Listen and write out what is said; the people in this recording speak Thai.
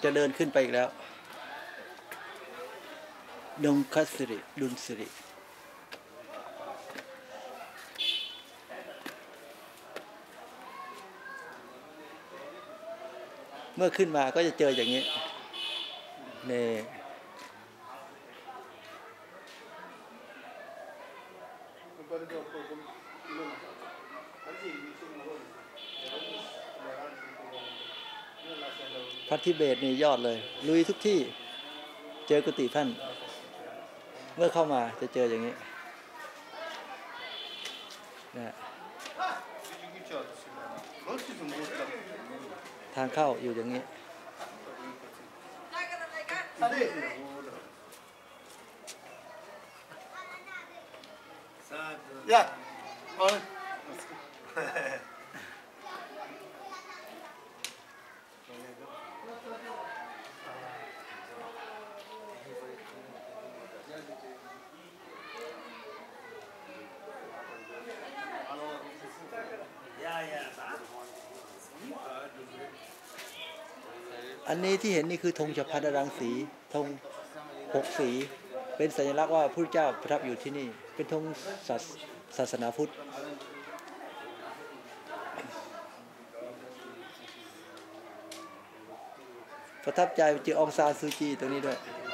จะเดินขึ้นไปอีกแล้วดงคัสสิริดุลสิริเมื่อขึ้นมาก็จะเจออย่างนี้นี่พระทิเบตนี่ยอดเลยลุยทุกที่เจอกุฏิท่านเมื่อเข้ามาจะเจออย่างนี้นะทางเข้าอยู่อย่างนี้ยะอันนี้ที่เห็นนี่คือธงจักรพรรดิรังสีธง6 สีเป็นสัญลักษณ์ว่าพระพุทธเจ้าประทับอยู่ที่นี่เป็นธงศาสนาพุทธประทับใจเจอองซานซูจีตรงนี้ด้วย